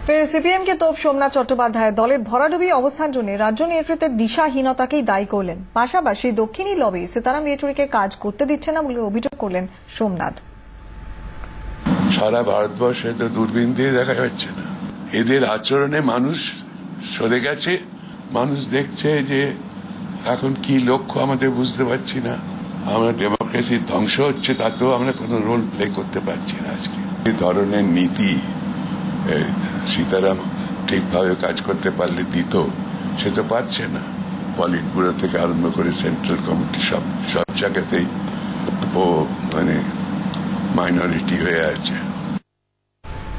ফের সিপিএমকে তোপ সোমনাথ চট্টোপাধ্যায় দলের ভরাডুবি অবস্থান জন্য রাজ্য নেতৃত্বের দিশাহীনতাকেই দায়ী করলেন। পাশাপাশি দক্ষিণী লবি সীতারাম ইয়েচুরিকে কাজ করতে দিচ্ছে না বলে অভিযোগ করলেন সোমনাথ। সারা ভারতবর্ষে তো দূরবীন দিয়ে দেখা যাচ্ছে না, এদের আচরণে মানুষ সরে গেছে। মানুষ দেখছে যে এখন কি লক্ষ্য আমাদের বুঝতে পারছি না, আমরা ডেমোক্রেসির ধ্বংস হচ্ছে, তাতেও আমরা কোনো রোল প্লে করতে পারছি না। আজকে এই ধরনের নীতি সীতারাম ঠিকভাবে কাজ করতে পারলে দিত, সে তো পারছে না। পলিট ব্যুরো থেকে আরম্ভ করে সেন্ট্রাল কমিটি সব জায়গাতেই ও মাইনরিটি হয়ে আছে।